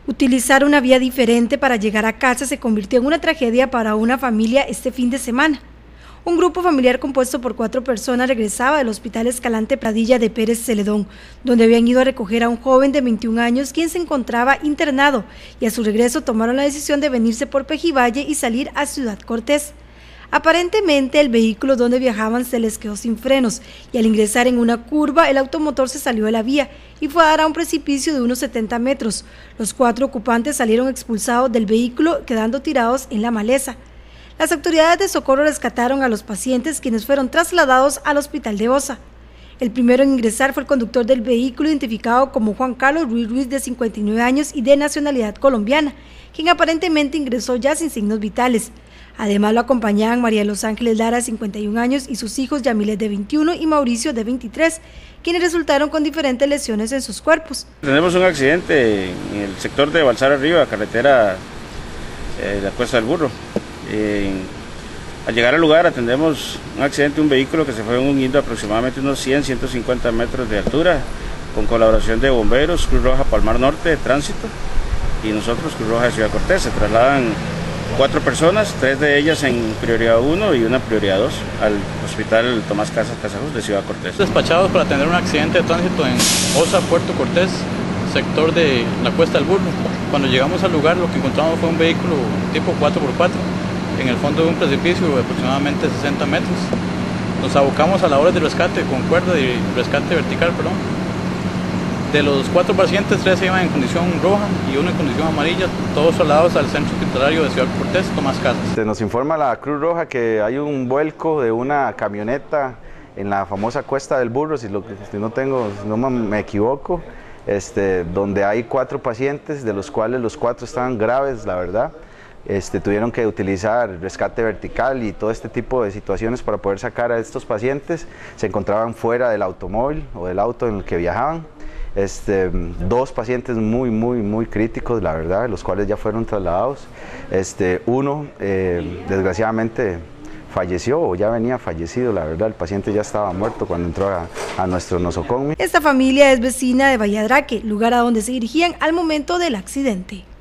Utilizar una vía diferente para llegar a casa se convirtió en una tragedia para una familia este fin de semana. Un grupo familiar compuesto por 4 personas regresaba del Hospital Escalante Pradilla de Pérez Celedón, donde habían ido a recoger a un joven de 21 años quien se encontraba internado, y a su regreso tomaron la decisión de venirse por Pejivalle y salir a Ciudad Cortés. Aparentemente el vehículo donde viajaban se les quedó sin frenos y al ingresar en una curva el automotor se salió de la vía y fue a dar a un precipicio de unos 70 metros. Los 4 ocupantes salieron expulsados del vehículo quedando tirados en la maleza. Las autoridades de socorro rescataron a los pacientes quienes fueron trasladados al hospital de Osa. El primero en ingresar fue el conductor del vehículo identificado como Juan Carlos Ruiz de 59 años y de nacionalidad colombiana, quien aparentemente ingresó ya sin signos vitales. Además lo acompañaban María de los Ángeles Lara, de 51 años, y sus hijos Yamilet, de 21, y Mauricio, de 23, quienes resultaron con diferentes lesiones en sus cuerpos. Tenemos un accidente en el sector de Balsar Arriba, carretera de la Cuesta del Burro. Al llegar al lugar atendemos un accidente de un vehículo que se fue hundiendo aproximadamente unos 100-150 metros de altura, con colaboración de bomberos, Cruz Roja Palmar Norte de Tránsito y nosotros, Cruz Roja de Ciudad Cortés. Se trasladan 4 personas, 3 de ellas en prioridad 1 y una prioridad 2 al Hospital Tomás Casas Casajos de Ciudad Cortés. Despachados para atender un accidente de tránsito en Osa, Puerto Cortés, sector de la Cuesta del Burro. Cuando llegamos al lugar lo que encontramos fue un vehículo tipo 4x4 en el fondo de un precipicio de aproximadamente 60 metros. Nos abocamos a labores de rescate con cuerda y rescate vertical, De los 4 pacientes, 3 iban en condición roja y 1 en condición amarilla, todos trasladados al centro hospitalario de Ciudad Cortés, Tomás Casas. Nos informa la Cruz Roja que hay un vuelco de una camioneta en la famosa Cuesta del Burro, si no me equivoco, donde hay 4 pacientes, de los cuales los 4 estaban graves, la verdad. Tuvieron que utilizar rescate vertical y todo este tipo de situaciones para poder sacar a estos pacientes. Se encontraban fuera del automóvil o del auto en el que viajaban. 2 pacientes muy críticos, la verdad, los cuales ya fueron trasladados. Uno desgraciadamente falleció o ya venía fallecido, la verdad, el paciente ya estaba muerto cuando entró a nuestro nosocomio. Esta familia es vecina de Valladraque, lugar a donde se dirigían al momento del accidente.